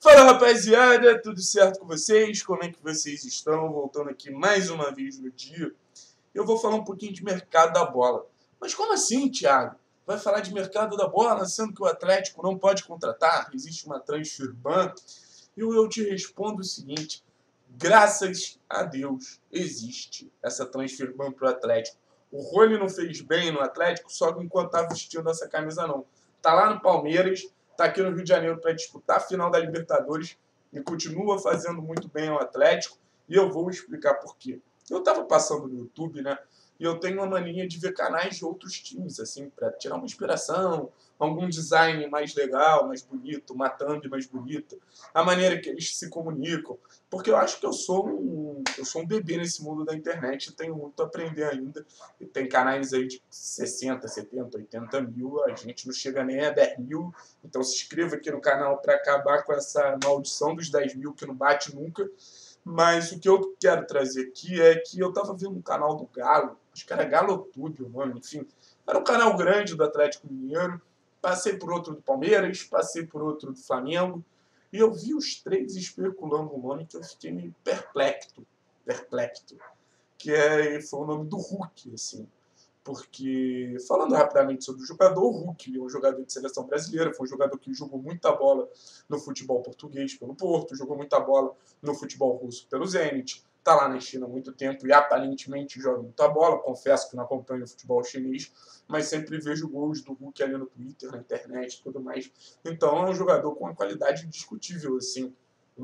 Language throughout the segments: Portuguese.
Fala, rapaziada, tudo certo com vocês? Como é que vocês estão? Voltando aqui mais uma vez no dia. Eu vou falar um pouquinho de mercado da bola. Mas como assim, Thiago? Vai falar de mercado da bola, sendo que o Atlético não pode contratar? Existe uma transfer ban? E eu te respondo o seguinte: graças a Deus existe essa transfer ban para o Atlético. O Rony não fez bem no Atlético só enquanto estava vestindo essa camisa, não. Tá lá no Palmeiras, tá aqui no Rio de Janeiro para disputar a final da Libertadores e continua fazendo muito bem ao Atlético. E eu vou explicar por quê. Eu estava passando no YouTube, né? E eu tenho uma mania de ver canais de outros times, assim, para tirar uma inspiração, algum design mais legal, mais bonito, uma thumb mais bonita, a maneira que eles se comunicam. Porque eu acho que eu sou um bebê nesse mundo da internet e tenho muito a aprender ainda. E tem canais aí de 60, 70, 80 mil, a gente não chega nem a 10 mil. Então se inscreva aqui no canal para acabar com essa maldição dos 10 mil que não bate nunca. Mas o que eu quero trazer aqui é que eu estava vendo um canal do Galo, acho que era GaloTube o nome, enfim. Era um canal grande do Atlético Mineiro. Passei por outro do Palmeiras, passei por outro do Flamengo. E eu vi os três especulando um nome que eu fiquei meio perplexo. Foi o nome do Hulk, assim. Porque, falando rapidamente sobre o jogador, o Hulk é um jogador de seleção brasileira, foi um jogador que jogou muita bola no futebol português pelo Porto, jogou muita bola no futebol russo pelo Zenit, está lá na China há muito tempo e aparentemente joga muita bola. Confesso que não acompanho o futebol chinês, mas sempre vejo gols do Hulk ali no Twitter, na internet e tudo mais. Então é um jogador com uma qualidade indiscutível, assim.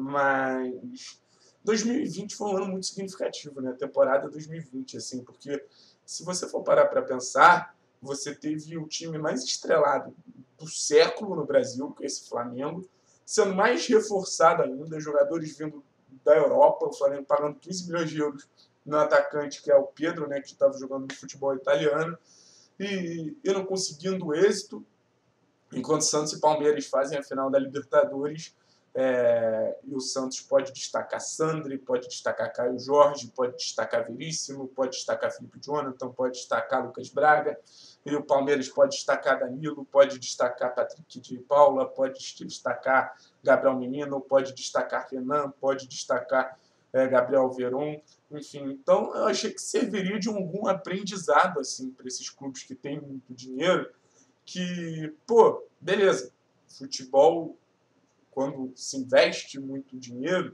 Mas 2020 foi um ano muito significativo, né? A temporada 2020, assim, porque se você for parar para pensar, você teve o time mais estrelado do século no Brasil, que é esse Flamengo, sendo mais reforçado ainda, jogadores vindo da Europa, o Flamengo pagando 15 milhões de euros no atacante, que é o Pedro, né, que estava jogando no futebol italiano, e não conseguindo êxito, enquanto Santos e Palmeiras fazem a final da Libertadores. E o Santos pode destacar Sandri, pode destacar Caio Jorge, pode destacar Veríssimo, pode destacar Felipe Jonathan, pode destacar Lucas Braga, e o Palmeiras pode destacar Danilo, pode destacar Patrick de Paula, pode destacar Gabriel Menino, pode destacar Renan, pode destacar Gabriel Veron, enfim. Então eu achei que serviria de algum aprendizado assim para esses clubes que têm muito dinheiro, que, pô, beleza, futebol, quando se investe muito dinheiro,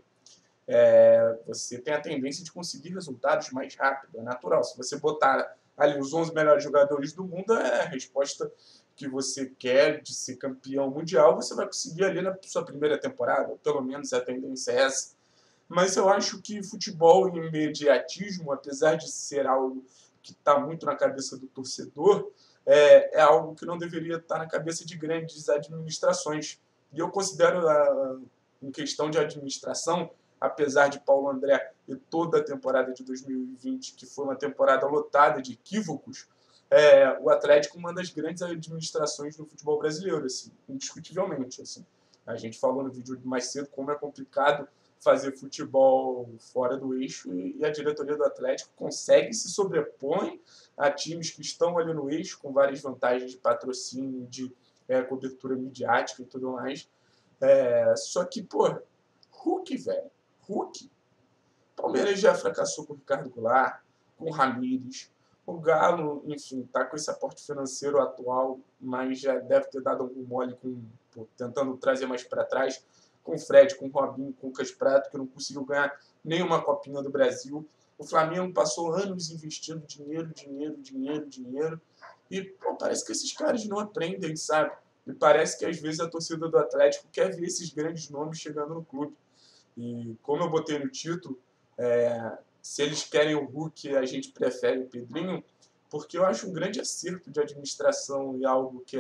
você tem a tendência de conseguir resultados mais rápido, é natural. Se você botar ali os 11 melhores jogadores do mundo, é a resposta que você quer de ser campeão mundial, você vai conseguir ali na sua primeira temporada, ou pelo menos a tendência é essa. Mas eu acho que futebol e imediatismo, apesar de ser algo que está muito na cabeça do torcedor, é algo que não deveria estar na cabeça de grandes administrações. E eu considero, em questão de administração, apesar de Paulo André e toda a temporada de 2020, que foi uma temporada lotada de equívocos, o Atlético uma das grandes administrações do futebol brasileiro, assim, indiscutivelmente. Assim. A gente falou no vídeo mais cedo como é complicado fazer futebol fora do eixo, e a diretoria do Atlético consegue se sobrepõe a times que estão ali no eixo, com várias vantagens de patrocínio, de cobertura midiática e tudo mais. Só que, pô, Hulk, velho, Hulk. Palmeiras já fracassou com o Ricardo Goulart, com o Ramírez. O Galo, enfim, tá com esse aporte financeiro atual, mas já deve ter dado algum mole tentando trazer mais para trás, com o Fred, com o Robinho, com o Lucas Prato, que não conseguiu ganhar nenhuma Copinha do Brasil. O Flamengo passou anos investindo dinheiro. E pô, parece que esses caras não aprendem, sabe? E parece que às vezes a torcida do Atlético quer ver esses grandes nomes chegando no clube. E como eu botei no título, se eles querem o Hulk, a gente prefere o Pedrinho, porque eu acho um grande acerto de administração e algo que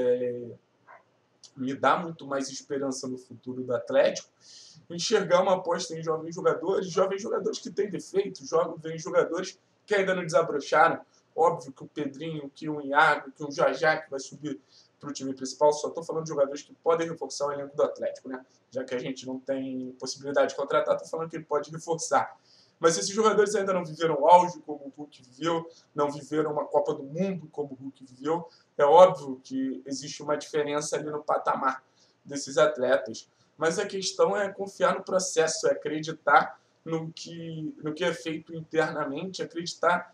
me dá muito mais esperança no futuro do Atlético, enxergar uma aposta em jovens jogadores que têm defeitos, jovens jogadores que ainda não desabrocharam. Óbvio que o Pedrinho, que o Iago, que o Jajá, que vai subir para o time principal, só estou falando de jogadores que podem reforçar o elenco do Atlético, né? Já que a gente não tem possibilidade de contratar, estou falando que ele pode reforçar. Mas esses jogadores ainda não viveram o auge como o Hulk viveu, não viveram uma Copa do Mundo como o Hulk viveu. É óbvio que existe uma diferença ali no patamar desses atletas. mas a questão é confiar no processo, é acreditar no que é feito internamente, acreditar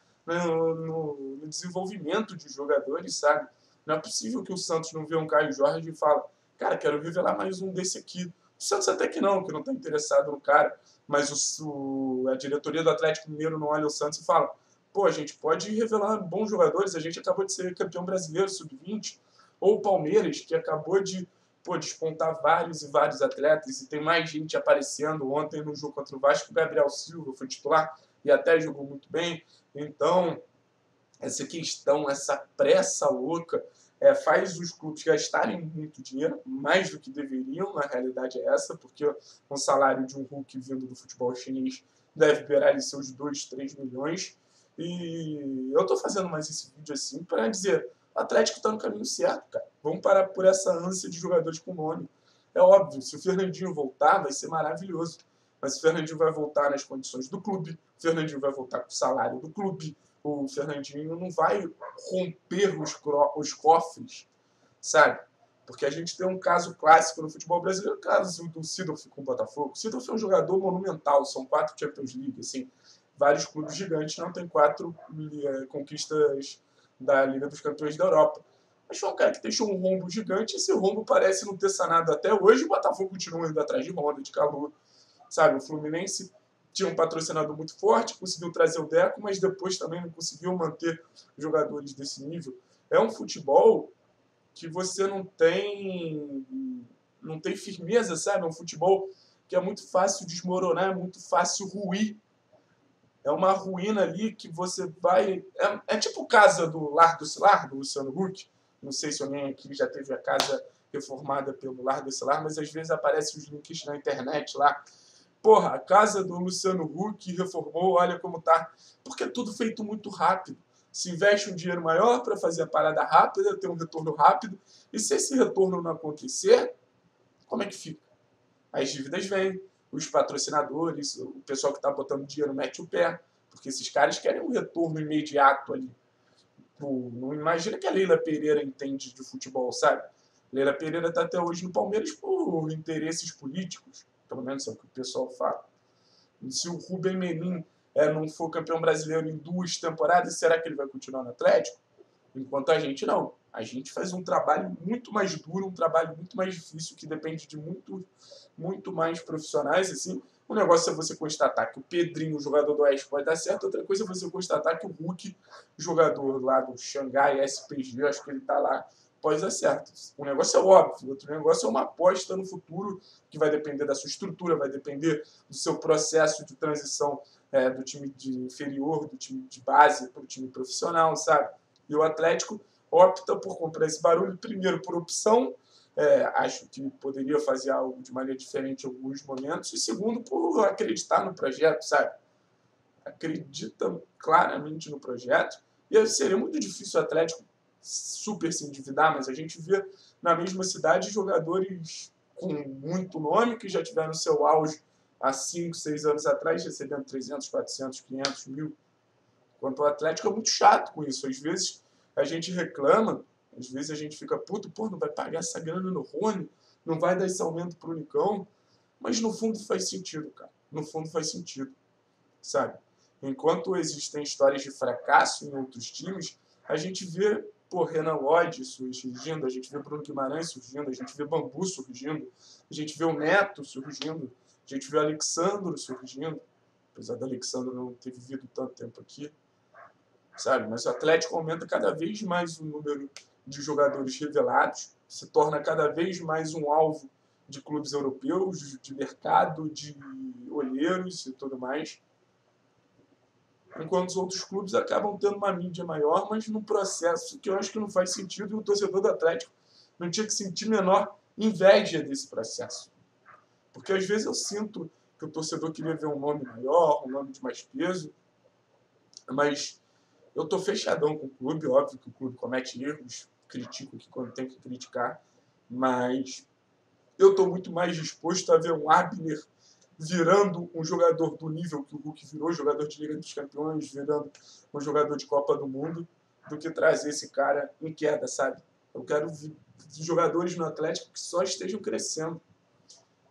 no desenvolvimento de jogadores, sabe? Não é possível que o Santos não vê um Caio Jorge e fala, cara, quero revelar mais um desse aqui. O Santos até que não está interessado no cara, mas a diretoria do Atlético Mineiro não olha o Santos e fala, pô, a gente pode revelar bons jogadores, a gente acabou de ser campeão brasileiro, sub-20, ou o Palmeiras, que acabou de despontar vários e vários atletas, e tem mais gente aparecendo. Ontem no jogo contra o Vasco, o Gabriel Silva foi titular e até jogou muito bem. Então, essa questão, essa pressa louca, faz os clubes gastarem muito dinheiro, mais do que deveriam, na realidade é essa, porque um salário de um Hulk vindo do futebol chinês deve beirar ali seus 2, 3 milhões. E eu estou fazendo mais esse vídeo assim para dizer, o Atlético está no caminho certo, cara. Vamos parar por essa ânsia de jogadores com nome. É óbvio, se o Fernandinho voltar, vai ser maravilhoso. Mas o Fernandinho vai voltar nas condições do clube, o Fernandinho vai voltar com o salário do clube, o Fernandinho não vai romper os cofres, sabe? Porque a gente tem um caso clássico no futebol brasileiro, o caso do Seedorf com o Botafogo. O Seedorf é um jogador monumental, são 4 Champions League, assim, vários clubes gigantes não tem 4 conquistas da Liga dos Campeões da Europa. Mas foi um cara que deixou um rombo gigante, e esse rombo parece não ter sanado até hoje, o Botafogo continua indo atrás de Honda, de Calu, sabe? O Fluminense tinha um patrocinador muito forte, conseguiu trazer o Deco, mas depois também não conseguiu manter jogadores desse nível. É um futebol que você não tem firmeza, sabe? É um futebol que é muito fácil desmoronar, é muito fácil ruir. É uma ruína ali que você vai... É tipo casa do Lar do Cilar, do Luciano Huck. Não sei se alguém aqui já teve a casa reformada pelo Lar do Cilar, mas às vezes aparecem os links na internet lá. Porra, a casa do Luciano Huck reformou, olha como tá. Porque é tudo feito muito rápido. Se investe um dinheiro maior para fazer a parada rápida, ter um retorno rápido. E se esse retorno não acontecer, como é que fica? As dívidas vêm, os patrocinadores, o pessoal que está botando dinheiro mete o pé, porque esses caras querem um retorno imediato ali. Não imagina que a Leila Pereira entende de futebol, sabe? Leila Pereira está até hoje no Palmeiras por interesses políticos, pelo menos é o que o pessoal fala. E se o Rubem Menin não for campeão brasileiro em 2 temporadas, será que ele vai continuar no Atlético? Enquanto a gente não. A gente faz um trabalho muito mais duro, um trabalho muito mais difícil, que depende de muito mais profissionais. Assim. Um negócio é você constatar que o Pedrinho, jogador do Oeste, pode dar certo. Outra coisa é você constatar que o Hulk, jogador lá do Xangai SPG, acho que ele está lá, pode dar certo. Um negócio é óbvio, outro negócio é uma aposta no futuro, que vai depender da sua estrutura, vai depender do seu processo de transição do time de inferior, do time de base para o time profissional, sabe? E o Atlético opta por comprar esse barulho, primeiro por opção, acho que poderia fazer algo de maneira diferente em alguns momentos, e segundo por acreditar no projeto, sabe? Acredita claramente no projeto, e seria muito difícil o Atlético super se endividar, mas a gente vê na mesma cidade jogadores com muito nome que já tiveram seu auge há 5, 6 anos atrás, recebendo 300, 400, 500 mil. Enquanto o Atlético é muito chato com isso. Às vezes a gente reclama, às vezes a gente fica puto, pô, não vai pagar essa grana no Rony, não vai dar esse aumento pro Nicão, mas no fundo faz sentido, cara. No fundo faz sentido, sabe? Enquanto existem histórias de fracasso em outros times, a gente vê, pô, Renan Lodge surgindo, a gente vê Bruno Guimarães surgindo, a gente vê Bambu surgindo, a gente vê o Neto surgindo, a gente vê o Alexandro surgindo, apesar do Alexandro não ter vivido tanto tempo aqui, sabe? Mas o Atlético aumenta cada vez mais o número de jogadores revelados, se torna cada vez mais um alvo de clubes europeus, de mercado, de olheiros e tudo mais. Enquanto os outros clubes acabam tendo uma mídia maior, mas num processo que eu acho que não faz sentido, e o torcedor do Atlético não tinha que sentir menor inveja desse processo. Porque às vezes eu sinto que o torcedor queria ver um nome maior, um nome de mais peso, mas eu estou fechadão com o clube, óbvio que o clube comete erros, critico aqui quando tem que criticar, mas eu estou muito mais disposto a ver um Abner virando um jogador do nível que o Hulk virou, jogador de Liga dos Campeões, virando um jogador de Copa do Mundo, do que trazer esse cara em queda, sabe? Eu quero jogadores no Atlético que só estejam crescendo.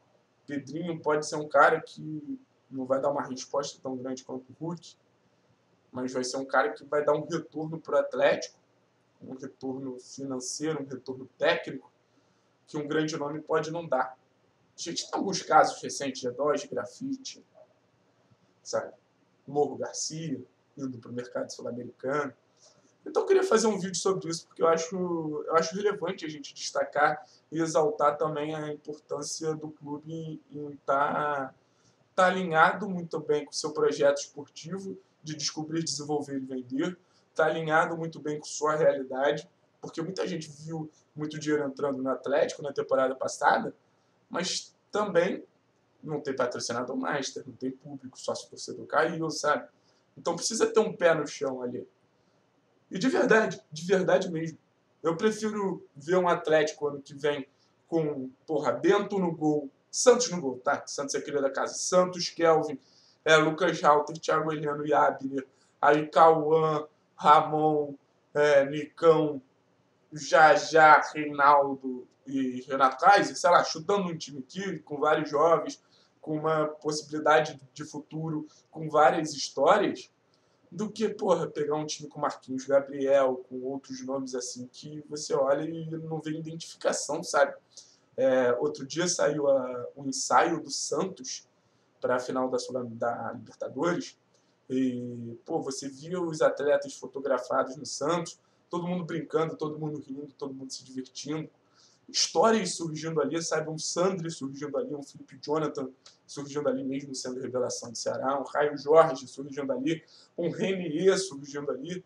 Pedrinho pode ser um cara que não vai dar uma resposta tão grande quanto o Hulk, mas vai ser um cara que vai dar um retorno para o Atlético, um retorno financeiro, um retorno técnico, que um grande nome pode não dar. A gente tem alguns casos recentes, G2, Grafite, sabe? Morro Garcia, indo para o mercado sul-americano. Então eu queria fazer um vídeo sobre isso, porque eu acho relevante a gente destacar e exaltar também a importância do clube em estar alinhado muito bem com o seu projeto esportivo de descobrir, desenvolver e vender, está alinhado muito bem com sua realidade, porque muita gente viu muito dinheiro entrando no Atlético na temporada passada, mas também não tem patrocinador master, não tem público, sócio-torcedor caiu, sabe? Então precisa ter um pé no chão ali. E de verdade mesmo, eu prefiro ver um Atlético ano que vem com, Bento no gol, Santos no gol, tá? Santos é cria da casa. Santos, Kelvin, Lucas Halter, Thiago Heleno e Abner, aí Cauã, Ramon, Nicão, Jajá, Reinaldo e Renato Kaiser, sei lá, chutando um time aqui com vários jovens, com uma possibilidade de futuro, com várias histórias, do que, pegar um time com Marquinhos Gabriel, com outros nomes assim, que você olha e não vê identificação, sabe? Outro dia saiu o ensaio do Santos para a final da Libertadores, e, você via os atletas fotografados no Santos, todo mundo brincando, todo mundo rindo, todo mundo se divertindo. Histórias surgindo ali, sabe? Um Sandri surgindo ali, um Felipe Jonathan surgindo ali mesmo sendo revelação do Ceará, um Caio Jorge surgindo ali, um Renier surgindo ali.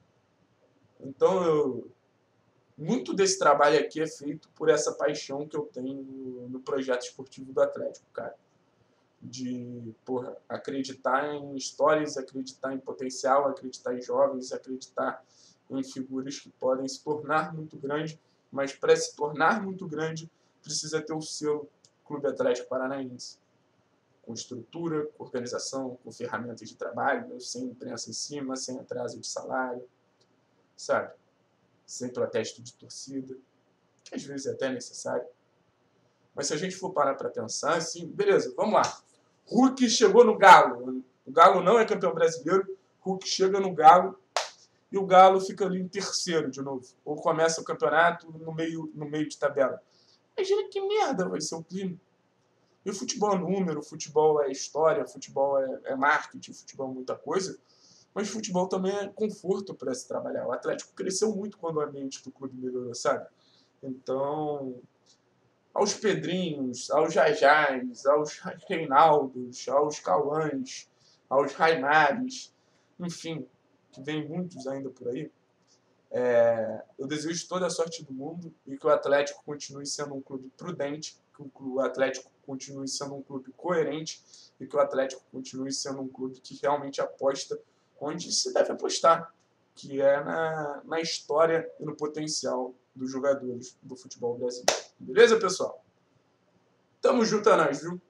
Então, muito desse trabalho aqui é feito por essa paixão que eu tenho no projeto esportivo do Atlético, cara. De, acreditar em histórias, acreditar em potencial, acreditar em jovens, acreditar em figuras que podem se tornar muito grandes, mas para se tornar muito grande precisa ter o selo Clube Atlético Paranaense, com estrutura, com organização, com ferramentas de trabalho, sem imprensa em cima, sem atraso de salário, sabe? Sem protesto de torcida, que às vezes é até necessário. Mas se a gente for parar para pensar, assim, beleza, vamos lá. Hulk chegou no Galo. O Galo não é campeão brasileiro. Hulk chega no Galo e o Galo fica ali em terceiro de novo. Ou começa o campeonato no meio de tabela. Imagina que merda vai ser o clima. E o futebol é número, futebol é história, futebol é marketing, futebol é muita coisa. Mas futebol também é conforto para se trabalhar. O Atlético cresceu muito quando o ambiente do clube melhorou, sabe? Então, aos Pedrinhos, aos Jajás, aos Reinaldos, aos Cauãs, aos Raimares, enfim, que vem muitos ainda por aí, eu desejo toda a sorte do mundo e que o Atlético continue sendo um clube prudente, que o Atlético continue sendo um clube coerente e que o Atlético continue sendo um clube que realmente aposta onde se deve apostar, que é na história e no potencial dos jogadores do futebol brasileiro. Beleza, pessoal? Tamo junto a nós, viu?